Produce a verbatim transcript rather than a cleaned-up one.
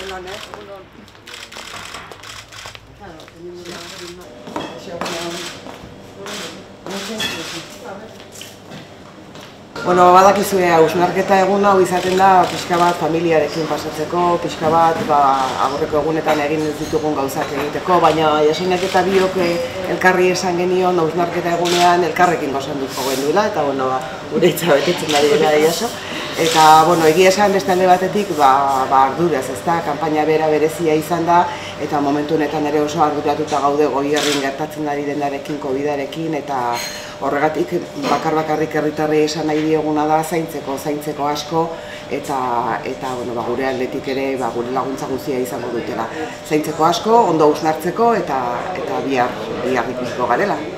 Bueno, badakizue hausnarketa egun hau izaten da pixka bat familiarekin pasatzeko, pixka bat aurreko egunetan egin ez ditugun gauzak egiteko, baina Jasainak eta biok elkarri esan genion hausnarketa egunean elkarrekin gozanduko genuela, eta bueno, gure hitza betetzen ari dela Jaso. Eta, bueno, egia esan beste alde batetik, ba, arduraz, ezta, kanpaina bera berezia izan da, eta momentu honetan ere oso arduratuta gaude Goierrin gertatzen ari denarekin, Covidarekin, eta horregatik bakar bakarrik herritarrei esan nahi dioguna da zaintzeko, zaintzeko asko, eta, eta bueno, ba, gure aldetik ere ba, gure laguntza guztia izango dutela. Zaintzeko asko, ondo hausnartzeko, eta, eta bihar, bihar ikusiko garela.